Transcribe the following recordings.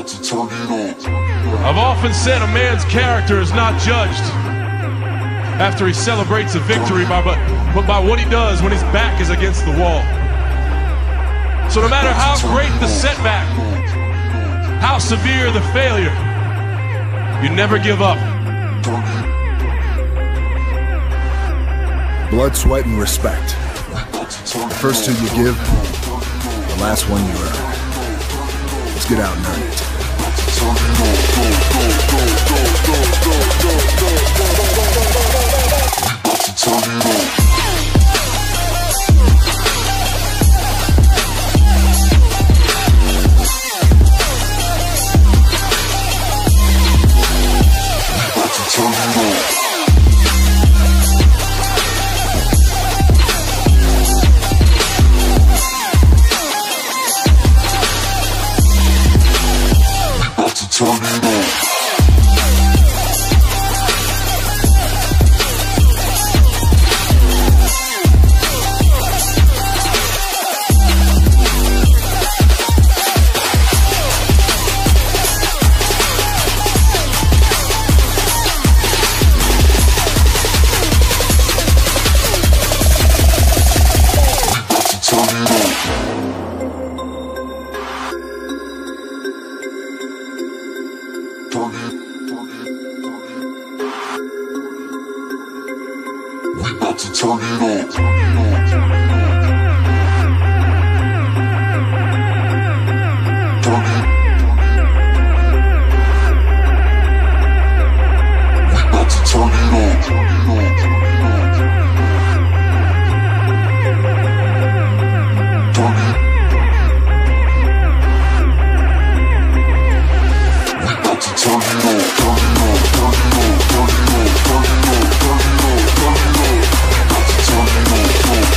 I've often said a man's character is not judged after he celebrates a victory, but by what he does when his back is against the wall. So no matter how great the setback, how severe the failure, you never give up. Blood, sweat, and respect. The first two you give, the last one you earn. Let's get out and earn it.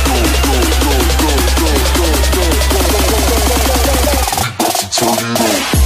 Turn it on.